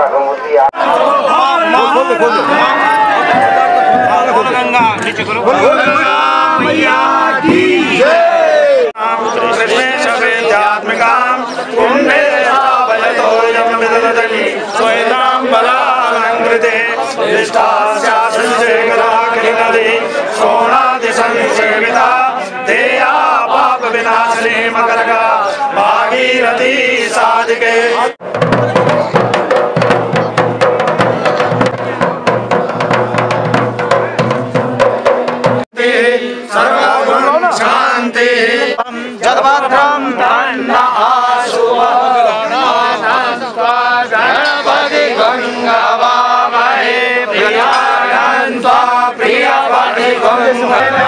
भागीरथी साधिके सर्वगुण शांति जगभद्रम धन्ना आशु गणपति गंगा वामहे प्रियागंत्वा प्रियपति गंगा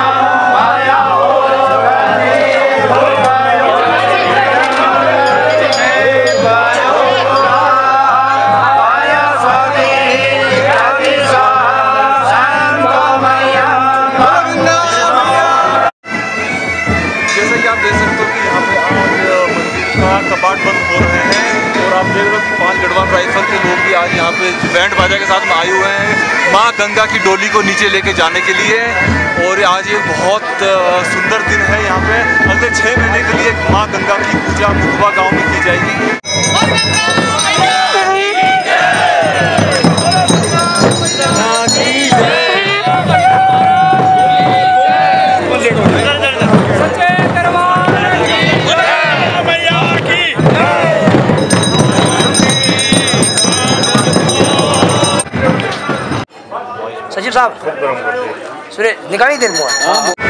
कपाट बंद हो रहे हैं और आप देख रहे हो कि 5 गढ़वाल राइफल के लोग भी आज यहाँ पे बैंड बाजा के साथ में आए हुए हैं माँ गंगा की डोली को नीचे लेके जाने के लिए। और आज ये बहुत सुंदर दिन है। यहाँ पे अगले 6 महीने के लिए माँ गंगा की पूजा मुखबा गाँव में की जाएगी। सचिव साहब, सुरे निकाली देर मुआ।